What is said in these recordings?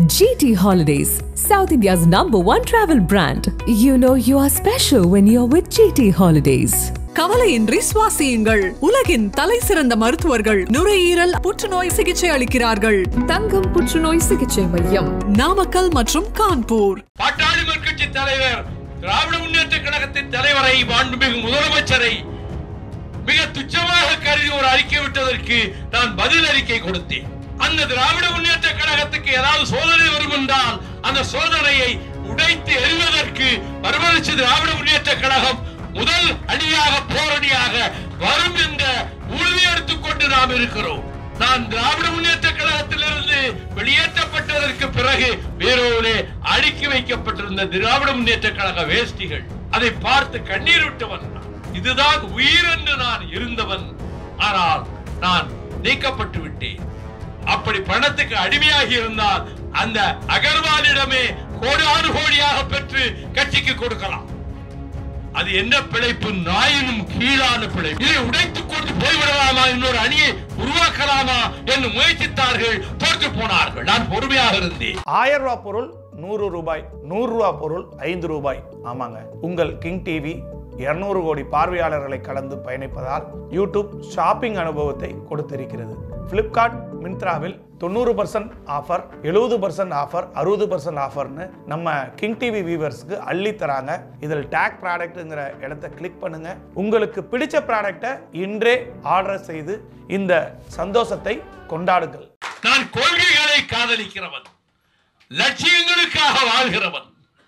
GT Holidays, South India's #1 travel brand. You know you are special when you're with GT Holidays. கவலையின்றி சுவாசியுங்கள். உலகின் தலை சிறந்த மருத்துவர்கள் நுரையீரல் புற்றுநோய் சிகிச்சை அளிக்கிறார்கள். தங்கம் புற்றுநோய் சிகிச்சை மையம், நாமக்கல் மற்றும் கான்பூர். பாட்டாளி கட்சி தலைவர், திராவிட முன்னேற்ற கழகத்தின் தலைவரை, மாண்புமிகு முதலமைச்சரை மிக துச்சமாக கருதி ஒரு அறிக்கை விட்டதற்கு நான் பதில் அறிக்கை கொடுத்தேன். அந்த திராவிட முன்னேற்ற கழகத்துக்கு ஏதாவது சோதனை வரும் என்றால் அந்த சோதனையை உடைத்து எறிவதற்கு மறுமலர்ச்சி திராவிட முன்னேற்ற கழகம் முதல் அணியாக போரணியாக வரும் என்ற உறுதி எடுத்துக் கொண்டு நாம் இருக்கிறோம். நான் திராவிட முன்னேற்ற கழகத்திலிருந்து வெளியேற்றப்பட்டதற்கு பிறகு வேறொரு அடுக்கி வைக்கப்பட்டிருந்த திராவிட முன்னேற்ற கழக வேஷ்டிகள் அதை பார்த்து கண்ணீர் விட்டவன். இதுதான் உயிர் என்று நான் இருந்தவன். ஆனால் நான் நீக்கப்பட்டு விட்டேன். அப்படி பணத்துக்கு அடிமையாகி இருந்தால் அந்த அகர்வாலிடமே கோடானு கோடியாக பெற்று கட்சிக்கு கொடுக்கலாம். அது என்ன பிழைப்பு? நாயினும் கீழான பிழைப்பு. இதை உடைத்துக் கொண்டு போய்விடலாமா, இன்னொரு அணியை உருவாக்கலாமா என்று முயற்சித்தார்கள், தோற்று போனார்கள். நான் பொறுமையாக இருந்தேன். 1000 ரூபாய் பொருள் 100 ரூபாய், 100 ரூபாய் பொருள் 5 ரூபாய். ஆமாங்க, உங்கள் கிங் டிவி 200 கோடி பார்வையாளர்களை கடந்து பயணிப்பதால் யூடியூப் ஷாப்பிங் அனுபவத்தை கொடுத்திருக்கிறது. பிளிப்கார்ட், மிந்த்ராவில் 90% ஆஃபர், 70% ஆஃபர், 60% ஆஃபர்னு நம்ம கிங் டிவி வியூவர்ஸ்க்கு அள்ளி தராங்க. இதில் டேக் ப்ராடக்ட்ங்கிற இடத்தை கிளிக் பண்ணுங்க. உங்களுக்கு பிடிச்ச ப்ராடக்டை இன்றே ஆர்டர் செய்து இந்த சந்தோஷத்தை கொண்டாடுங்கள். நான் கொள்கைகளை காதலிக்கிறவன், லட்சியங்களுக்காக வாழ்கிறவன்.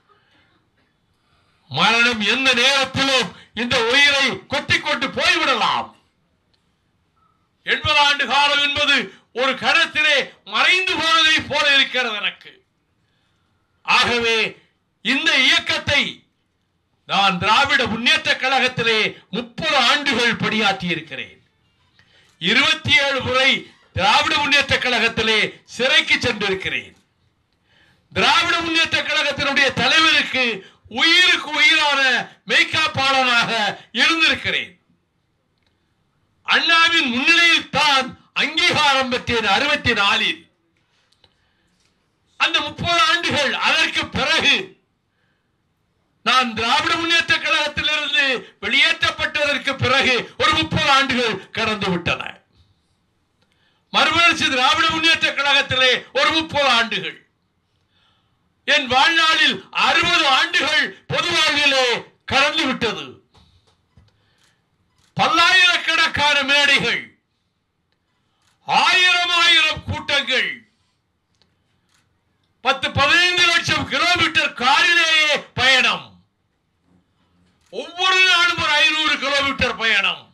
மரணம் எந்த நேரத்திலும் இந்த உயிரை கொட்டிக்கொண்டு போய்விடலாம். 80 ஆண்டு காலம் என்பது ஒரு கணத்திலே மறைந்து போனதை போல இருக்கிறது எனக்கு. ஆகவே இந்த இயக்கத்தை நான் திராவிட முன்னேற்ற கழகத்திலே 30 ஆண்டுகள் பணியாற்றி இருக்கிறேன். 27 முறை திராவிட முன்னேற்ற கழகத்திலே சிறைக்கு சென்றிருக்கிறேன். திராவிட முன்னேற்ற கழகத்தினுடைய தலைவருக்கு உயிருக்கு உயிரான மெய்காப்பாளனாக இருந்திருக்கிறேன். அண்ணாவின் முன்னிலையில் தான் அங்கீகாரம் பெற்றேன் 64. அந்த 30 ஆண்டுகள், அதற்கு பிறகு நான் திராவிட முன்னேற்ற கழகத்திலிருந்து வெளியேற்றப்பட்டதற்கு பிறகு ஒரு 30 ஆண்டுகள் கடந்து விட்டன. மறுமலர்ச்சி திராவிட முன்னேற்ற கழகத்திலே ஒரு 30 ஆண்டுகள். என் வாழ்நாளில் 60 ஆண்டுகள் பொது வாழ்விலே கடந்து விட்டது. பல்லாயிரக்கணக்கான மேடைகள், 1000 கூட்டங்கள், 10-15 லட்சம் கிலோமீட்டர் காரிலேயே பயணம், ஒவ்வொரு நாளும் ஒரு 500 கிலோமீட்டர் பயணம்.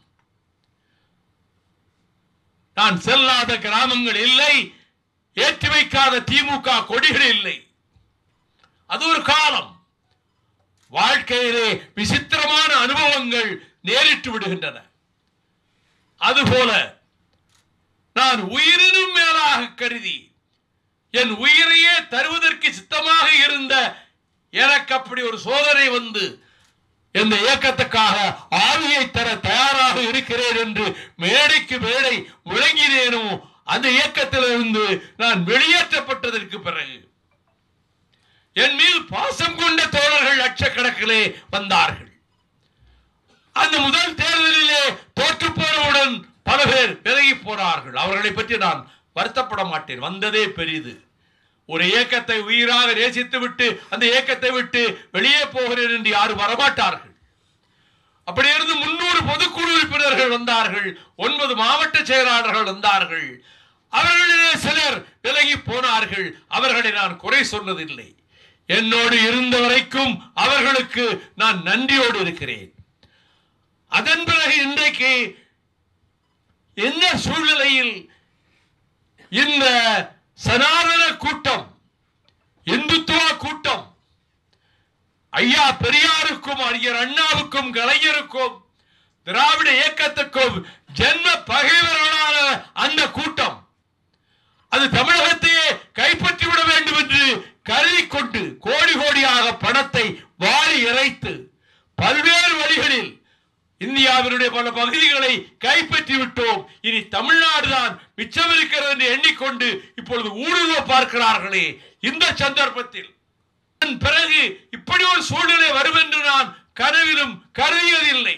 நான் செல்லாத கிராமங்கள் இல்லை, ஏற்றி வைக்காத திமுக கொடிகள் இல்லை. அது ஒரு காலம். வாழ்க்கையிலே விசித்திரமான அனுபவங்கள் நேரிட்டு விடுகின்றன. அதுபோல நான் உயிரினும் மேலாக கருதி என் உயிரையே தருவதற்கு சித்தமாக இருந்த எனக்கு அப்படி ஒரு சோதனை வந்து இந்த இயக்கத்துக்காக ஆவியை தர தயாராக இருக்கிறேன் என்று மேடைக்கு மேடை முழங்கினேனோ, அந்த இயக்கத்திலிருந்து நான் வெளியேற்றப்பட்டதற்கு பிறகு என் மீது பாசம் கொண்ட தோழர்கள் லட்சக்கணக்கிலே வந்தார்கள். அந்த முதல் தேர்தலிலே தோற்று போனவுடன் பல பேர் விலகி போனார்கள். அவர்களை பற்றி நான் வருத்தப்பட மாட்டேன். வந்ததே பெரிது. ஒரு இயக்கத்தை உயிராக நேசித்து விட்டு அந்த இயக்கத்தை விட்டு வெளியே போகிறேன் என்று யாரும் வரமாட்டார்கள். அப்படி இருந்து 300 பொதுக்குழு உறுப்பினர்கள் வந்தார்கள், 9 மாவட்ட செயலாளர்கள் வந்தார்கள். அவர்களிலே சிலர் விலகி போனார்கள். அவர்களை நான் குறை சொன்னதில்லை. என்னோடு இருந்த வரைக்கும் அவர்களுக்கு நான் நன்றியோடு இருக்கிறேன். அதன் பிறகு இன்றைக்கு என்ன சூழ்நிலையில் இந்த சனாதன கூட்டம், இந்துத்துவ கூட்டம், ஐயா பெரியாருக்கும் அறிஞர் அண்ணாவுக்கும் கலைஞருக்கும் திராவிட இயக்கத்துக்கும் ஜென்ம பகைவர்களான அந்த கூட்டம் அது தமிழகத்தையே கைப்பற்றிவிட வேண்டும் என்று கருதி கொண்டு கோடி கோடியாக பணத்தை வாரி இறைத்து பல்வேறு வழிகளில் இந்தியாவினுடைய பல பகுதிகளை கைப்பற்றி விட்டோம், இனி தமிழ்நாடு தான் மிச்சம் இருக்கிறது என்று எண்ணிக்கொண்டு இப்பொழுது ஊடுருவ பார்க்கிறார்களே. இந்த சந்தர்ப்பத்தில் பிறகு இப்படி ஒரு சூழ்நிலை வரும் என்று நான் கனவிலும் கருதியதில்லை.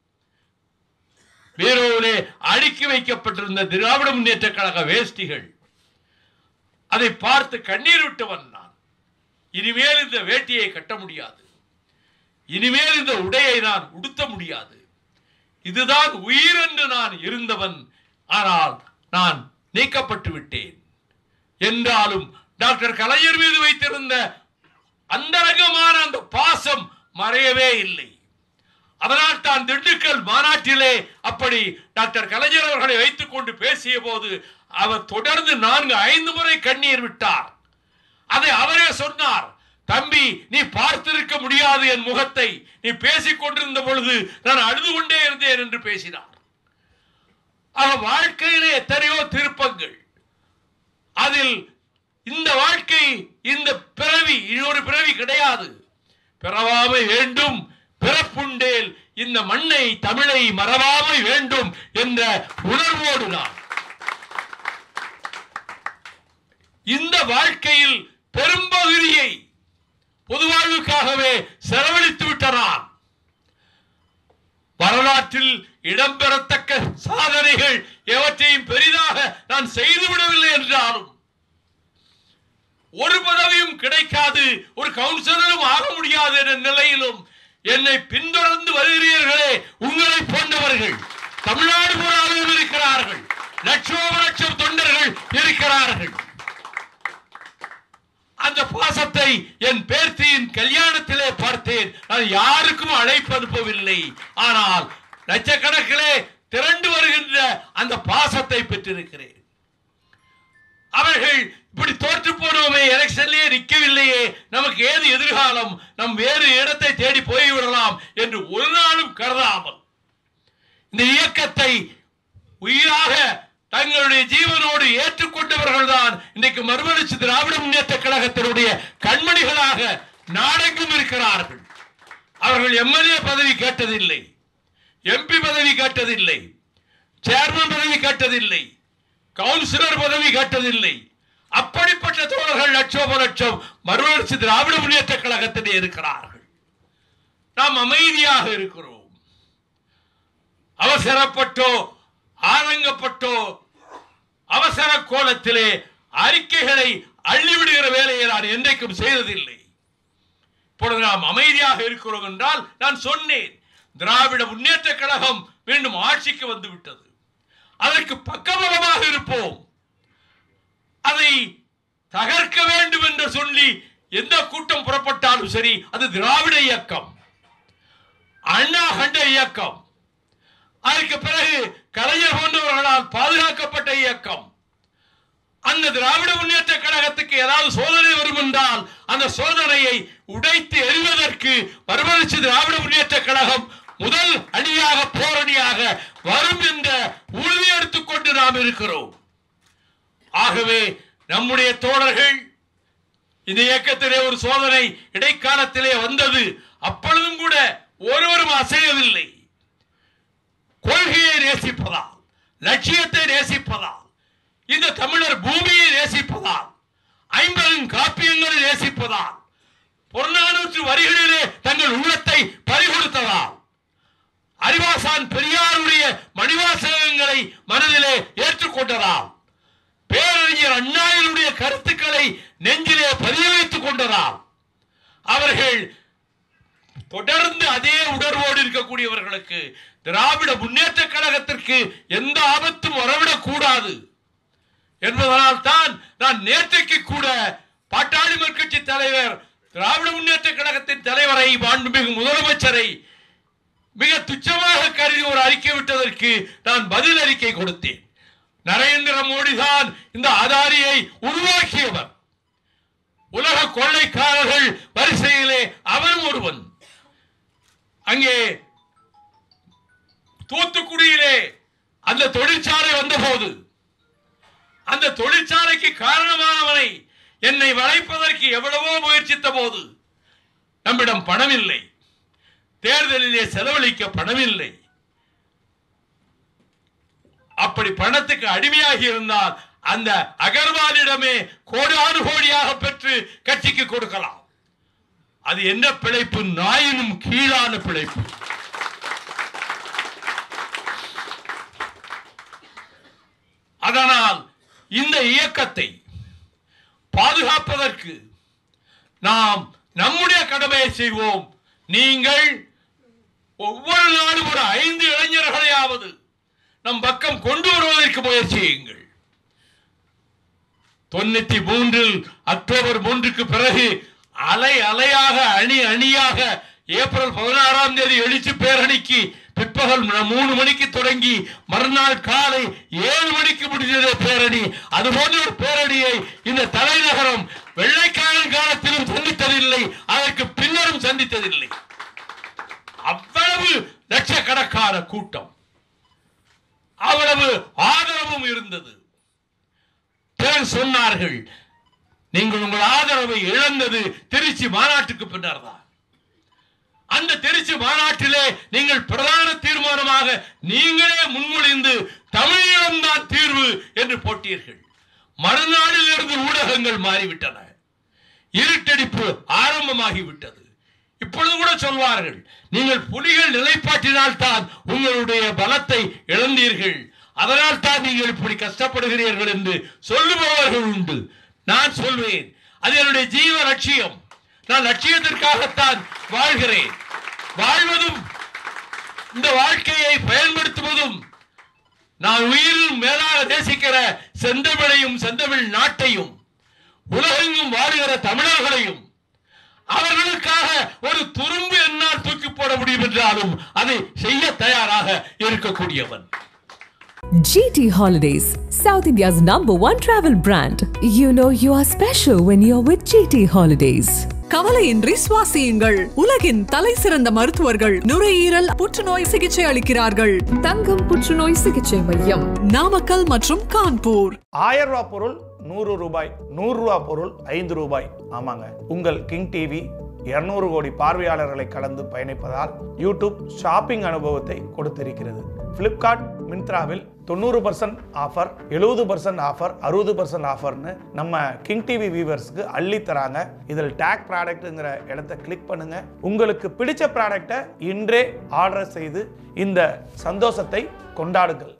வேறோரே அடுக்கி வைக்கப்பட்டிருந்த திராவிட முன்னேற்ற கழக வேஷ்டிகள், அதை பார்த்து கண்ணீர் விட்டவன் நான். இனிமேல் இந்த வேட்டியை கட்ட முடியாது, இனிமேல் இந்த உடையை நான் உடுத்த முடியாது, இதுதான் உயிர் என்று நான் இருந்தவன். ஆனால் நான் நீக்கப்பட்டு விட்டேன். என்றாலும் டாக்டர் கலைஞர் மீது வைத்திருந்த அந்தரங்கமான அந்த பாசம் மறையவே இல்லை. அதனால் தான் திண்டுக்கல் மாநாட்டிலே அப்படி டாக்டர் கலைஞர் அவர்களை வைத்துக் கொண்டு பேசிய போது அவர் தொடர்ந்து 4-5 முறை கண்ணீர் விட்டார். அதை அவரே சொன்னார், தம்பி நீ பார்த்திருக்க முடியாது என் முகத்தை, நீ பேசிக் கொண்டிருந்த பொழுது நான் அழுது கொண்டே இருந்தேன் என்று பேசினார். வாழ்க்கையிலே எத்தனையோ திருப்பங்கள், அதில் இந்த வாழ்க்கை, இந்த பிறவி இன்னொரு பிறவி கிடையாது, பிறவாமை வேண்டும், பிறப்புண்டேல் இந்த மண்ணை தமிழை மறவாமை வேண்டும் என்ற உணர்வோடு நான் இந்த வாழ்க்கையில் பெரும்பகுதியை பொது வாழ்வுக்காகவே செலவழித்து விட்டான். வரலாற்றில் இடம்பெறத்தக்க சாதனைகள் எவற்றையும் பெரிதாக நான் செய்துவிடவில்லை என்றாலும், ஒரு பதவியும் கிடைக்காது, ஒரு கவுன்சிலரும் ஆக முடியாது என்ற நிலையிலும் என்னை பின்தொடர்ந்து வருகிறீர்களே, உங்களை போன்றவர்கள் தமிழ்நாடு பூராவும் இருக்கிறார்கள், லட்சம் தொண்டர்கள் இருக்கிறார்கள். அந்த பாசத்தை என் பேர்த்தியின் கல்யாணத்திலே பார்த்தேன். நான் யாருக்கும் அழைப்பு அனுப்பவில்லை, ஆனால் லட்சக்கணக்கிலே திரண்டு வருகின்ற அந்த பாசத்தை பெற்றிருக்கிறேன். அவர்கள் இப்படி தோற்று போனோமே, எலெக்ஷன்லயே நிற்கவில்லையே, நமக்கு ஏது எதிர்காலம், நம் வேறு இடத்தை தேடி போய்விடலாம் என்று ஒரு நாளும் கருதாமல் இந்த இயக்கத்தை உயிராக தங்களுடைய ஜீவனோடு ஏற்றுக்கொண்டவர்கள் தான் இன்றைக்கு மறுமலர்ச்சி திராவிட முன்னேற்ற கழகத்தினுடைய கண்மணிகளாக நாடெங்கும் இருக்கிறார்கள். அவர்கள் எம்எல்ஏ பதவி கேட்டதில்லை, எம்பி பதவி கேட்டதில்லை, சேர்மன் பதவி கேட்டதில்லை, கவுன்சிலர் பதவி கேட்டதில்லை. அப்படிப்பட்ட தோழர்கள் லட்சம் மறுமலர்ச்சி திராவிட முன்னேற்ற கழகத்திலே இருக்கிறார்கள். நாம் அமைதியாக இருக்கிறோம். அவசரப்பட்டோ ஆதங்கப்பட்டோ அவசர கோலத்திலே அறிக்கைகளை அள்ளிவிடுகிற வேலையை நான் என்றைக்கும் செய்ததில்லை. இப்பொழுது நாம் அமைதியாக இருக்கிறோம் என்றால், நான் சொன்னேன், திராவிட முன்னேற்ற கழகம் மீண்டும் ஆட்சிக்கு வந்து விட்டது, அதற்கு பக்கபலமாக இருப்போம், அதை தகர்க்க வேண்டும் என்று சொல்லி எந்த கூட்டம் புறப்பட்டாலும் சரி, அது திராவிட இயக்கம், அண்ணா கண்ட இயக்கம், அதற்கு பிறகு கலைஞர் போன்றவர்களால் பாதுகாக்கப்பட்ட இயக்கம். அந்த திராவிட முன்னேற்ற கழகத்துக்கு ஏதாவது சோதனை வரும் என்றால் அந்த சோதனையை உடைத்து எறிவதற்கு மறுமலர்ச்சி திராவிட முன்னேற்ற கழகம் முதல் அணியாக போரணியாக வரும் என்ற உறுதி எடுத்துக் கொண்டு நாம் இருக்கிறோம். ஆகவே நம்முடைய தோழர்கள், இந்த இயக்கத்திலே ஒரு சோதனை இடைக்காலத்திலே வந்தது, அப்பொழுதும் கூட ஒருவரும் அசையவில்லை. கொள்கையை நேசிப்பதால், லட்சியத்தை நேசிப்பதால், இந்த தமிழர் பூமியை நேசிப்பதால், 50 காப்பியங்களை நேசிப்பதால், புறநானூற்று வரிகளிலே தங்கள் உள்ளத்தை பறிகொடுத்ததால், அறிவாசான் பெரியாருடைய மணிவாசகங்களை மனதிலே ஏற்றுக்கொண்டதால், பேரறிஞர் அண்ணாவினுடைய கருத்துக்களை நெஞ்சிலே பதிய வைத்துக் கொண்டதால், அவர்கள் தொடர்ந்து அதே உணர்வோடு இருக்கக்கூடியவர்களுக்கு திராவிட முன்னேற்ற கழகத்திற்கு எந்த ஆபத்தும் வரவிடக் கூடாது என்பதனால் தான் நான் நேற்றைக்கு கூட பாட்டாளி மக்கள் கட்சி தலைவர், திராவிட முன்னேற்ற கழகத்தின் தலைவரை, மாண்புமிகு முதலமைச்சரை மிக துச்சமாக கருதி ஒரு அறிக்கை விட்டதற்கு நான் பதில் அறிக்கை கொடுத்தேன். நரேந்திர மோடி தான் இந்த அதாரியை உருவாக்கியவர். உலக கொள்ளைக்காரர்கள் வரிசையிலே அவன் ஒருவன். அங்கே தூத்துக்குடியிலே அந்த தொழிற்சாலை வந்தபோது, அந்த தொழிற்சாலைக்கு காரணமானவனை என்னை வளைப்பதற்கு எவ்வளவோ முயற்சித்த போது, நம்மிடம் பணம் இல்லை, தேர்தலிலே செலவழிக்க பணம் இல்லை, அப்படி பணத்துக்கு அடிமையாகி இருந்தால் அந்த அகர்வாலிடமே கோடானு கோடியாக பெற்று கட்சிக்கு கொடுக்கலாம். அது என்ன பிழைப்பு? நாயினும் கீழான பிழைப்பு. அதனால் இந்த இயக்கத்தை பாதுகாப்பதற்கு நாம் நம்முடைய கடமையை செய்வோம். நீங்கள் ஒவ்வொரு நாளும் ஒரு 5 இளைஞர்களையாவது நம் பக்கம் கொண்டு வருவதற்கு முயற்சி செய்யுங்கள். 93 அக்டோபர் 3க்கு பிறகு அலை அலையாக அணி அணியாக ஏப்ரல் 16ஆம் தேதி எழுச்சி பேரணிக்கு பிற்பகல் 3 மணிக்கு தொடங்கி மறுநாள் காலை 7 மணிக்கு முடிந்தது பேரணி. அதுபோன்ற ஒரு பேரணியை இந்த தலைநகரம் வெள்ளைக்காரன் காலத்திலும் சந்தித்ததில்லை, அதற்கு பின்னரும் சந்தித்ததில்லை. அவ்வளவு லட்சக்கணக்கான கூட்டம், அவ்வளவு ஆதரவும் இருந்தது. பிறகு சொன்னார்கள், நீங்கள் உங்கள் ஆதரவை இழந்தது திருச்சி மாநாட்டுக்கு பின்னர் தான். அந்த திருச்சி மாநாட்டிலே நீங்கள் பிரதான தீர்மானமாக நீங்களே முன்மொழிந்து தமிழீழம்தான் தீர்வு என்று போட்டீர்கள். மறுநாளில் இருந்து ஊடகங்கள் மாறிவிட்டன, இருட்டடிப்பு ஆரம்பமாகிவிட்டது. இப்பொழுது கூட சொல்வார்கள், நீங்கள் புலிகள் நிலைப்பாட்டினால் தான் உங்களுடைய பலத்தை இழந்தீர்கள், அதனால் தான் நீங்கள் இப்படி கஷ்டப்படுகிறீர்கள் என்று சொல்லுபவர்கள் உண்டு. நான் சொல்வேன், அது என்னுடைய ஜீவ லட்சியம். நான் லட்சியத்திற்காகத்தான் வாழ்கிறேன். வாழ்வதும் இந்த வாழ்க்கையை பயன்படுத்துவதும் நான் உயிரிலும் மேலாக நேசிக்கிற செந்தமிழையும் செந்தமிழ் நாட்டையும் உலகெங்கும் வாழுகிற தமிழர்களையும் அவர்களுக்காக ஒரு துரும்பு என்னால் தூக்கி போட முடியும் என்றாலும் அதை செய்ய தயாராக இருக்கக்கூடியவன். GT Holidays, South India's #1 travel brand. You know you are special when you're with GT Holidays. கவலையின்றி சுவாசியுங்கள். உலகின் தலை சிறந்த மருத்துவர்கள் நுரையீரல் புற்றுநோய் சிகிச்சை அளிக்கிறார்கள். தங்கம் புற்றுநோய் சிகிச்சை மையம், நாமக்கல் மற்றும் கான்பூர். 1000 ரூபாய் பொருள் 100 ரூபாய், 100 ரூபாய் பொருள் 5 ரூபாய். ஆமாங்க, உங்கள் கிங் டிவி 200 கோடி பார்வையாளர்களை கலந்து பயணிப்பதால் யூடியூப் ஷாப்பிங் அனுபவத்தை கொடுத்திருக்கிறது. பிளிப்கார்ட், மிந்த்ராவில் 90% ஆஃபர், 70% ஆஃபர், 60% ஆஃபர்னு நம்ம கிங் டிவி வியூவர்ஸ்க்கு அள்ளி தராங்க. இதில் டேக் ப்ராடக்ட்ங்கிற இடத்தை கிளிக் பண்ணுங்க. உங்களுக்கு பிடிச்ச ப்ராடக்டை இன்றே ஆர்டர் செய்து இந்த சந்தோஷத்தை கொண்டாடுங்கள்.